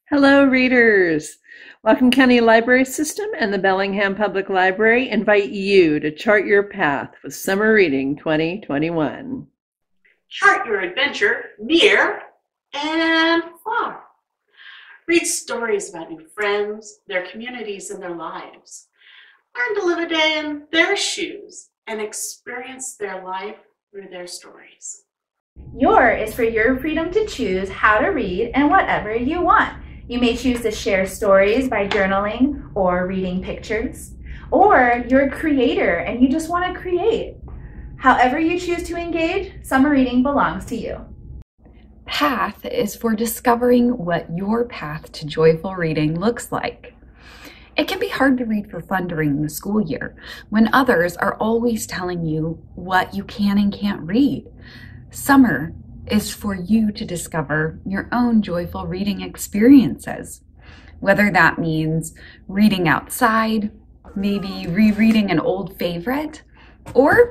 Hello, readers. Whatcom County Library System and the Bellingham Public Library invite you to chart your path with Summer Reading 2021. Chart your adventure near and far. Read stories about new friends, their communities, and their lives. Learn to live a day in their shoes and experience their life through their stories. Your is for your freedom to choose how to read and whatever you want. You may choose to share stories by journaling or reading pictures, or you're a creator and you just want to create. However you choose to engage, summer reading belongs to you. Path is for discovering what your path to joyful reading looks like. It can be hard to read for fun during the school year when others are always telling you what you can and can't read. Summer is for you to discover your own joyful reading experiences, whether that means reading outside, maybe rereading an old favorite, or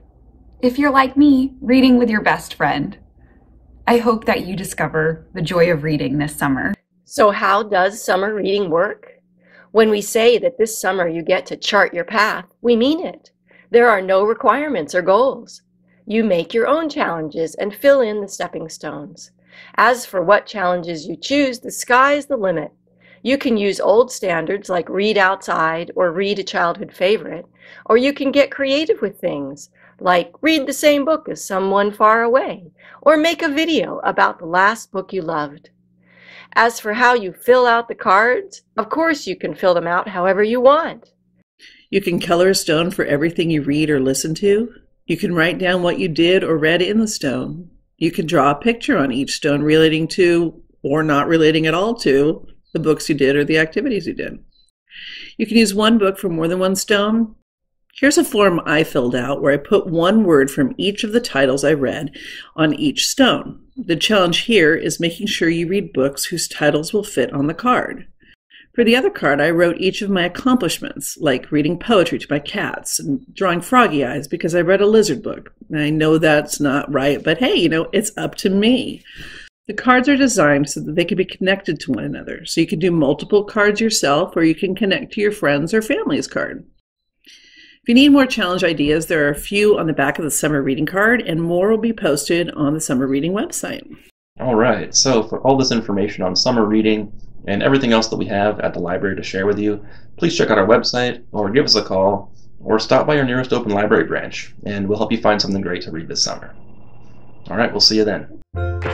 if you're like me, reading with your best friend. I hope that you discover the joy of reading this summer. So how does summer reading work? When we say that this summer you get to chart your path, we mean it. There are no requirements or goals. You make your own challenges and fill in the stepping stones. As for what challenges you choose, the sky's the limit. You can use old standards like read outside or read a childhood favorite, or you can get creative with things like read the same book as someone far away, or make a video about the last book you loved. As for how you fill out the cards, of course you can fill them out however you want. You can color a stone for everything you read or listen to. You can write down what you did or read in the stone. You can draw a picture on each stone relating to, or not relating at all to, the books you did or the activities you did. You can use one book for more than one stone. Here's a form I filled out where I put one word from each of the titles I read on each stone. The challenge here is making sure you read books whose titles will fit on the card. For the other card, I wrote each of my accomplishments, like reading poetry to my cats and drawing froggy eyes because I read a lizard book. I know that's not right, but hey, it's up to me. The cards are designed so that they can be connected to one another. So you can do multiple cards yourself, or you can connect to your friends or family's card. If you need more challenge ideas, there are a few on the back of the summer reading card, and more will be posted on the summer reading website. All right, so for all this information on summer reading and everything else that we have at the library to share with you, please check out our website or give us a call or stop by your nearest open library branch and we'll help you find something great to read this summer. All right, we'll see you then.